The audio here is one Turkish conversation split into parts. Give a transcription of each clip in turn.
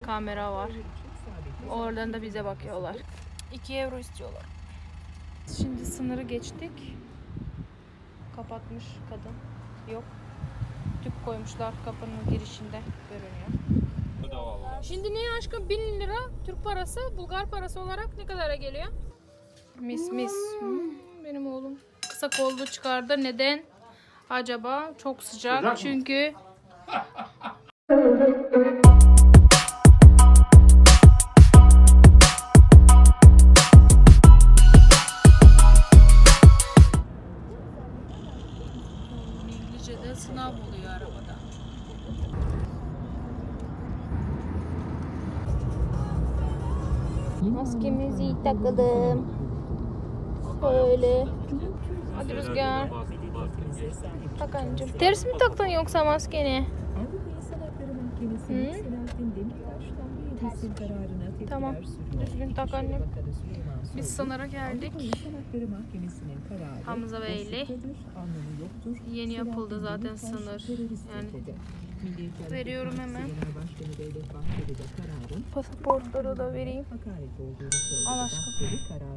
kamera var. Oradan da bize bakıyorlar. 2 euro istiyorlar. Şimdi sınırı geçtik. Kapatmış kadın. Yok. Tüp koymuşlar kapının girişinde görünüyor. Şimdi ne aşkım 1000 lira Türk parası, Bulgar parası olarak ne kadara geliyor? Mis. Benim oğlum kısa kollu çıkardı. Neden? Acaba çok sıcak çünkü İngilizce'de sınav oluyor arabada. Maskemizi takalım. Şöyle. Hadi Rüzgar. Tak anneciğim. Ters mi taktın yoksa maskeni? Hı? Tamam. Düzgün tak annem. Biz sınıra geldik. Hamza Beyli. Yeni yapıldı zaten sınır. Yani veriyorum hemen. Pasaportları da vereyim. Al aşkım.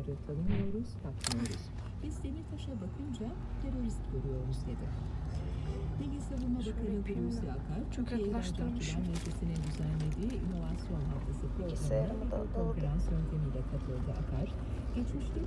Biz Demirtaş'a bakınca terörist görüyoruz dedi. Milli Savunma Bakanı Hulusi Akar, çok yaklaştırmışım. Meclisi'nin düzenlediği inovasyon haftası programına konferans yöntemiyle katıldı Akar. Geçmişte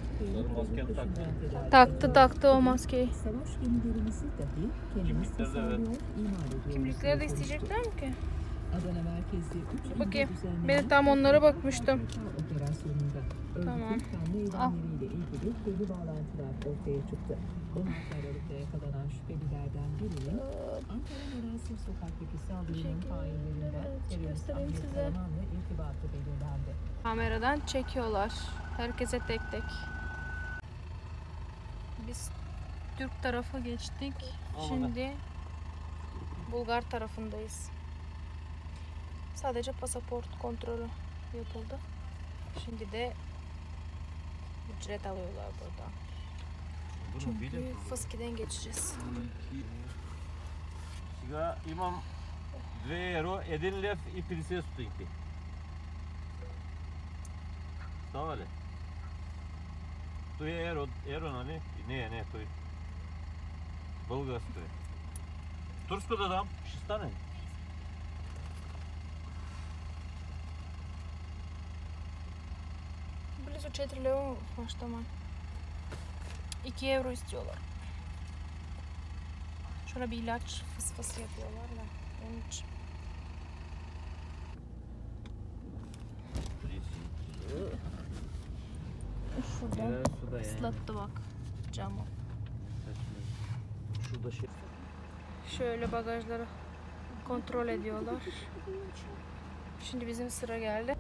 Taktı o maskeyi. Savaş gemilerimizi dahi kendimiz tasarlıyor, imal ediyoruz. Kimlikleri de isteyecekler mi ki? Adana merkezli 3 Bakayım. Ben tam onlara bakmıştım. Operasyonunda tamam. eylemleriyle ilgili belli bağlantılar ortaya çıktı. 16 Aralık'ta yakalanan şüphelilerden birinin Ankara Merasım Sokak'taki saldırının faillerinden terörist Ahmet Karaman'la irtibatı belirlendi. Kameradan çekiyorlar. Herkese tek tek. Biz Türk tarafı geçtik. Şimdi Bulgar tarafındayız. Sadece pasaport kontrolü yapıldı. Şimdi de ücret alıyorlar burada. Çünkü Fıski'den geçeceğiz. Сега имам 2 евро, 1 лев и 50 стотинки. Става ли? Той е евро, нали? Не, той българско е. Турско да дам, ще стане. Близо 4 лева başlama. 2 euro istiyorlar. Şöyle bir ilaç fıs yapıyorlar da onun için. Şuradan ıslattı bak camı. Şurada şey. Şöyle bagajları kontrol ediyorlar. Şimdi bizim sıra geldi.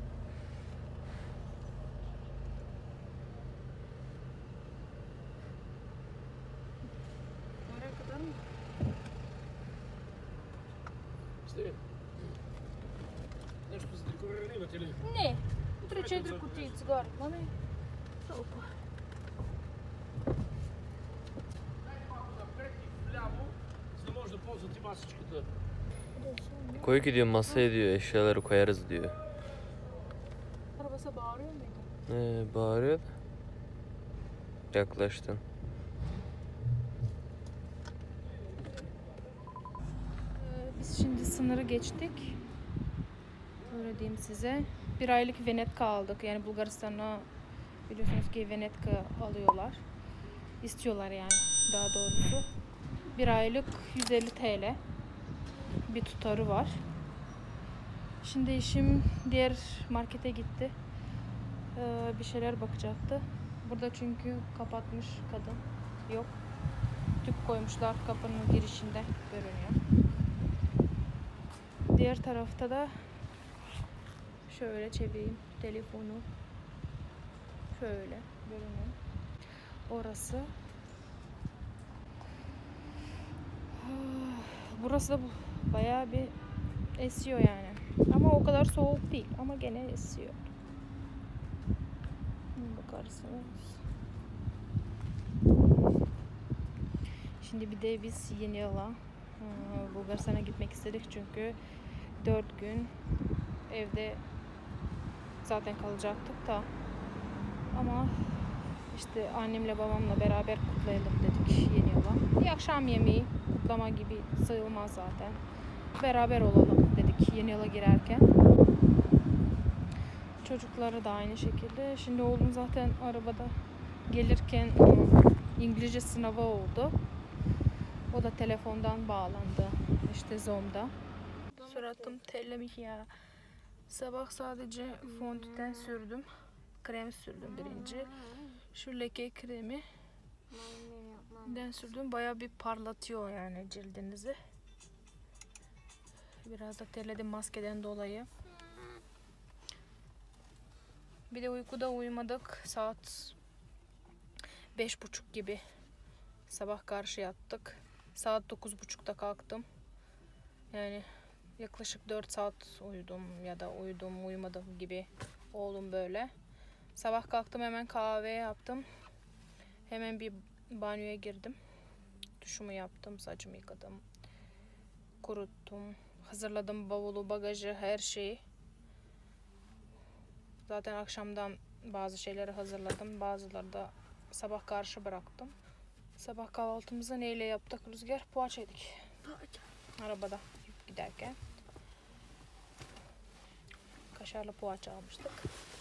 Не, 3-4 кутии цигари. Маме, толкова. Koy gidiyor masaya diyor, eşyaları koyarız diyor. Arabası bağırıyor muydu? Bağırıyor da. Yaklaştın. Biz şimdi sınırı geçtik. Öyle diyeyim size. 1 aylık Venetka aldık. Yani Bulgaristan'a biliyorsunuz ki Venetka alıyorlar. İstiyorlar yani daha doğrusu. 1 aylık 150 TL bir tutarı var. Şimdi eşim diğer markete gitti. Bir şeyler bakacaktı. Burada çünkü kapatmış kadın. Yok. Tüp koymuşlar kapının girişinde görünüyor. Diğer tarafta da şöyle çevireyim telefonu. Şöyle görünüyor. Orası. Burası da bayağı bir esiyor yani. Ama o kadar soğuk değil. Ama gene esiyor. Bakarsınız. Şimdi bir de biz Yeni Yıl'a Bulgaristan'a gitmek istedik çünkü 4 gün Evde zaten kalacaktık da. Ama işte annemle babamla beraber kutlayalım dedik yeni yıla. Bir akşam yemeği kutlama gibi sayılmaz zaten. Beraber olalım dedik yeni yıla girerken. Çocukları da aynı şekilde. Şimdi oğlum zaten arabada gelirken İngilizce sınavı oldu. O da telefondan bağlandı. İşte Zoom'da. Suratım terlemiş ya. Sabah sadece fondöten sürdüm. Krem sürdüm birinci. Şu leke kremi den sürdüm. Bayağı bir parlatıyor yani cildinizi. Biraz da terledim maskeden dolayı. Bir de uykuda uyumadık. Saat 5:30 gibi. Sabah karşı yattık. Saat 9:30'da kalktım. Yani yaklaşık 4 saat uyudum ya da uyumadım gibi oldum böyle. Sabah kalktım, hemen kahve yaptım. Hemen bir banyoya girdim. Duşumu yaptım, saçımı yıkadım. Kuruttum. Hazırladım bavulu, bagajı, her şeyi. Zaten akşamdan bazı şeyleri hazırladım. Bazıları da sabah karşı bıraktım. Sabah kahvaltımızı neyle yaptık Rüzgar? Poğaça yedik. Arabada giderken. Kaşarlı poğaça almıştık.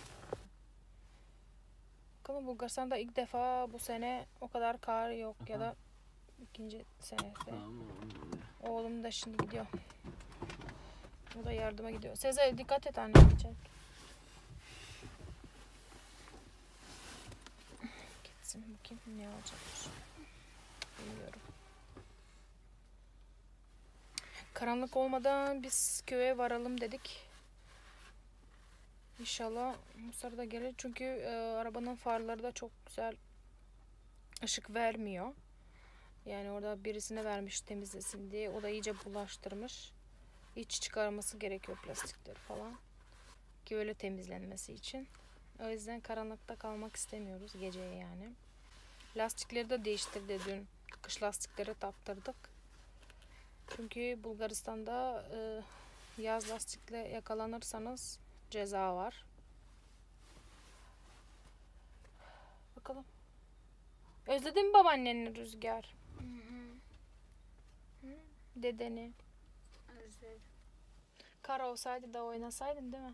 Bakalım, Bulgaristan'da ilk defa bu sene o kadar kar yok ya da ikinci senede. Oğlum da şimdi gidiyor. O da yardıma gidiyor. Sezer dikkat et anne. Gitsin bakayım ne alacakmış. Bilmiyorum. Karanlık olmadan biz köye varalım dedik. İnşallah Musar da gelir. Çünkü arabanın farları da çok güzel ışık vermiyor. Yani orada birisine vermiş temizlesin diye. O da iyice bulaştırmış. İç çıkarması gerekiyor plastikleri falan. Ki öyle temizlenmesi için. O yüzden karanlıkta kalmak istemiyoruz geceye yani. Lastikleri de değiştirdi dün. Kış lastikleri taktırdık. Çünkü Bulgaristan'da yaz lastikle yakalanırsanız ceza var. Bakalım. Özledin mi babaanneni Rüzgar? Hı? Dedeni. Özledim. Kar olsaydı da oynasaydın değil mi?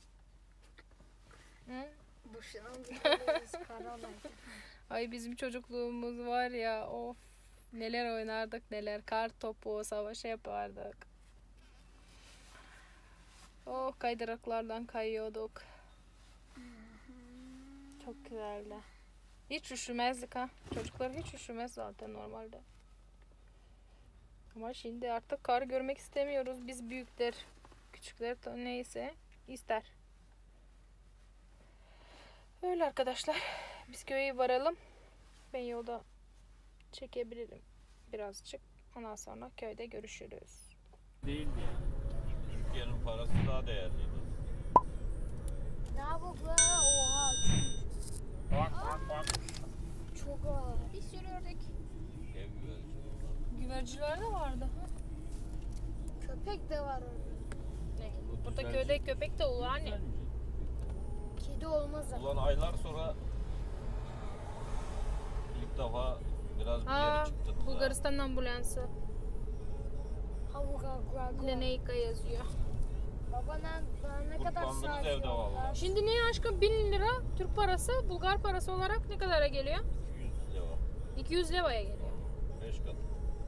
Hı? Boşuna gidiyoruz karalar. Ay bizim çocukluğumuz var ya, of, neler oynardık neler, kar topu savaşı yapardık. Oh, kaydıraklardan kayıyorduk. Çok güzeldi. Hiç üşümezdik ha. Çocuklar hiç üşümez zaten normalde. Ama şimdi artık kar görmek istemiyoruz. Biz büyükler, küçükler neyse ister. Öyle arkadaşlar. Biz köye varalım. Ben yolda çekebilirim birazcık. Ondan sonra köyde görüşürüz. Değildi yani. Türkiye'nin parası daha değerliydi. Ne yapalım? Oha. Çok ağır. Bir sürü ördek. Ev güvercin. Güverciler de vardı. Köpek de var orada. Ne? Burada köyde köpek de olur anne. Kedi olmaz ama. Ulan aylar sonra ilk defa biraz bir yere çıktık. Bulgaristan ambulansı. Havuka kura. Leneyka yazıyor. Baba ne kadar Kurtlandınız saat evde yol var? vallahi. Şimdi ne aşkım, 1000 lira Türk parası, Bulgar parası olarak ne kadara geliyor? 200 lira. 200 levaya geliyor. 5 kat.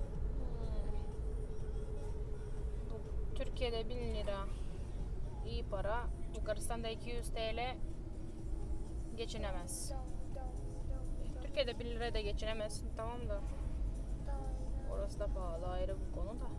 Türkiye'de 1000 lira iyi para. Bulgaristan'da 200 TL geçinemez. Türkiye'de 1000 liraya da geçinemezsin, tamam da orası da pahalı, ayrı bir konu da.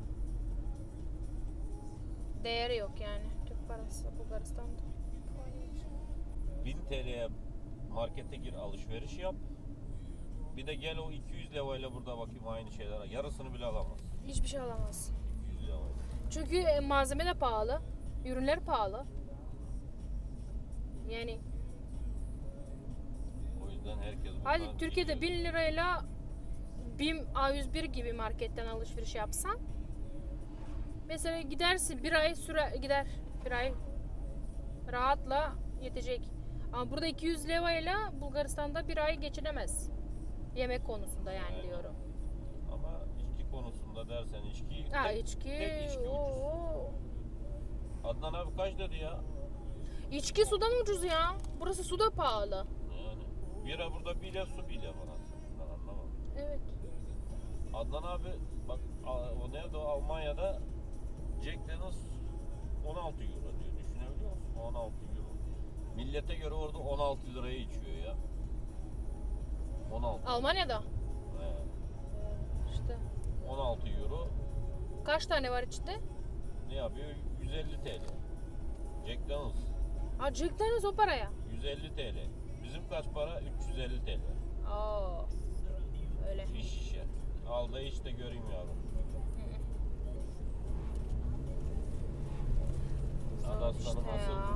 Değeri yok yani Türk parası Bulgaristan'da. 1000 TL'ye markete gir, alışveriş yap. Bir de gel o 200 levayla burada bakayım aynı şeyler. Yarısını bile alamaz. Hiçbir şey alamazsın. 200 levayla. Çünkü malzeme de pahalı, ürünler pahalı. Yani O yüzden herkes hadi buradan Türkiye'de biliyor. 1000 lirayla BİM A101 gibi marketten alışveriş yapsan, mesela gidersin, bir ay süre gider, bir ay Rahatla yetecek. Ama burada 200 levayla Bulgaristan'da bir ay geçinemez. Yemek konusunda yani diyorum. Ama içki konusunda dersen içki Ha tek içki. içki ucuz. Oo. Adnan abi kaç dedi ya? İçki sudan ucuz ya. Burası su da pahalı. Yani bira burada bile su bile bana. Ben anlamadım. Evet. Adnan abi bak o nerede o Almanya'da Jack Daniels 16 euro diyor. Düşünebiliyor musun? 16 euro. Millete göre orada 16 liraya içiyor ya. 16. Almanya'da. He, İşte. 16 euro Kaç tane var içinde? ne yapıyor? 150 TL. Jack Daniels Ha Jack Daniels o paraya. 150 TL. Bizim kaç para? 350 TL. Oo. Öyle. Bir şişe. Al da iç de göreyim yavrum. Hadi aslanım İşte nasıl? ya.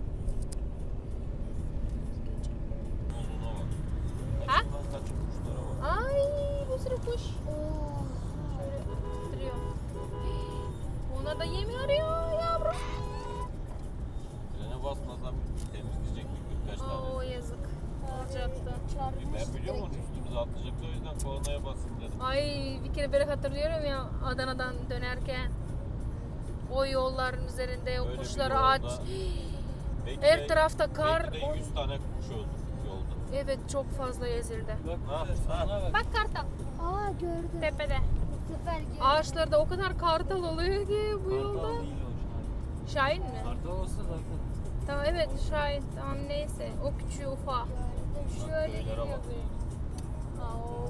Uzuna bak. Ha? Kaçından kaçıp kuşlara bak. Ay bu sürü kuş. Oh. Şöyle öttürüyor. Onlar da yemi arıyor yavrum. Frene basmadan temizleyecektik birkaç Oo tane. yazık. Olacaktı. Ben biliyor musun üstümüze atlayacaktı o yüzden kornaya basın dedim. Ay bir kere böyle hatırlıyorum ya Adana'dan dönerken. O yolların üzerinde o Öyle bir kuşlar yolda aç. Belki Her de- tarafta kar. Belki de 100 tane kuş öldü yolda. Evet çok fazla ezildi. Ha. Bak kartal Aa gördüm. tepede. Bu sefer gördüm. Ağaçlarda o kadar kartal oluyor ki bu yolda. Kartal değil o Şahin. Şahin mi? Kartal olsa zaten. Tamam evet Şahin. Tamam neyse. O küçüğü ufağı. Gördüm. Şöyle köylere geliyor bak. böyle. Aa,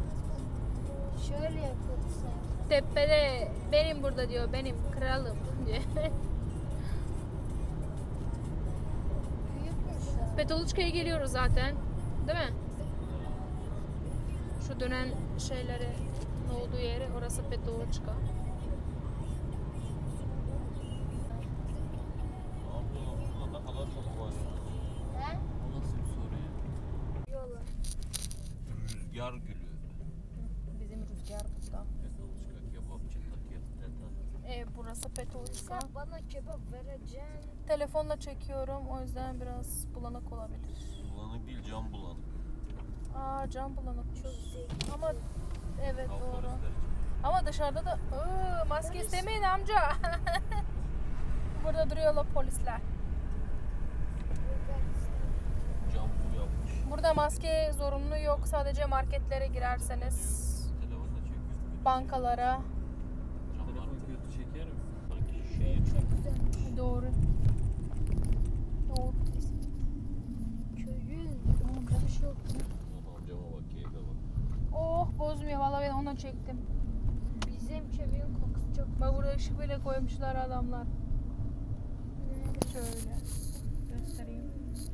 şöyle yapıyordu sanki. Tepede benim burada diyor. Benim kralım diyor. Büyükmüş ya. Petoluçka'ya geliyoruz zaten. Değil mi? Şu dönen şeyleri olduğu yeri orası Petoluçka. Ne kadar çok var ya. He? O nasıl bir soru ya? Yola. Rüzgar gülü. Bizim rüzgar burada. Petoluçka kebapçı takip Burası Petoluçka. Sen bana kebap vereceksin. Telefonla çekiyorum o yüzden biraz bulanık olabilir. Bulanık değil cam bulanık. Aa cam bulanık. Çok zevkli. Ama evet Al doğru. polisler için. Ama dışarıda da maske istemeyin amca. Burada duruyorlar polisler. Cam bu yapmış. Burada maske zorunlu yok. Sadece marketlere girerseniz, Telefonda çekiyor. bankalara. Camlar Telefon kötü çeker mi? sanki şeyi Çok güzelmiş. Doğru. Doğru. Köyün kokusu çok. Aman cama bak keyfe bak. Oh bozmuyor. Vallahi ben onu çektim. Bizim köyün kokusu çok. Bak buraya ışık bile koymuşlar adamlar. Şöyle göstereyim.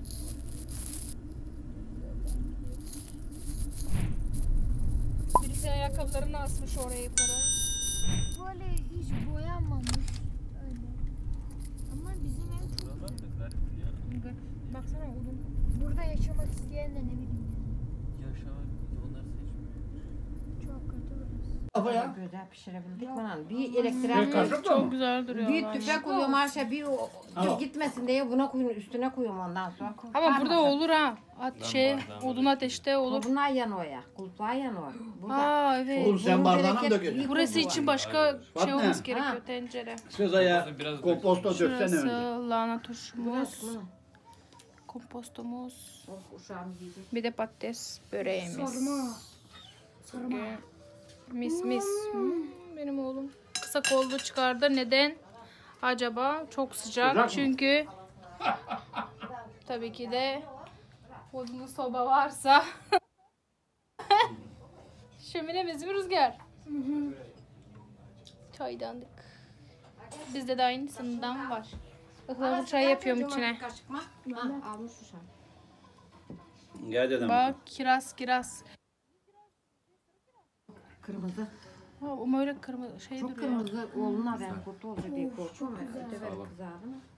Birisi ayakkabılarını asmış oraya yukarı. Böyle hiç boyanmamış. Öyle. Ama bizim ev çok Buralar güzel. da garip ya. Baksana odun. Burada yaşamak isteyen de ne bileyim. Yaşamak onlar seçmiyor. Çok kötü burası. Kafaya. Güzel pişirebildik falan. Bir elektriğe Kaşık da mı? Güzel duruyor. bir tüfek koyuyorum aşağı bir Al. gitmesin diye buna koyuyorum üstüne koyuyorum ondan sonra. Ama burada Kalmasın. olur ha. Odun ateşte olur. Bunlar yanıyor ya. Kulpağı yanıyor. Burada. Aa evet. Oğlum sen Bunun bardağına mı bereket dökeceksin? bir Burası kozu için var. başka Bak şey ne? olması gerekiyor. Ha. Tencere. Söz aya Biraz komposta döksene Şurası önce. lahana turşumuz. Burası mı? Kompostomuz. Of uşağım yiyecek. Bir de patates böreğimiz. Sarma. Bugün mis mis. Benim oğlum kısa kollu çıkardı. Neden? Acaba çok sıcak. Sıcak mı? Çünkü tabii ki de odunlu soba varsa şöminemiz mi Rüzgar? Çaydanlık. Bizde de aynısından var. Ihlamur çay yapıyorum içine. Kaşık mı? Ha, almış uşağım. Gel dedim. Bak kiraz. Kırmızı. Ama öyle kırmızı şey Çok duruyor. kırmızı oğluna ben kurtu olacak diye korkuyorum. Öte böyle kızardı mı?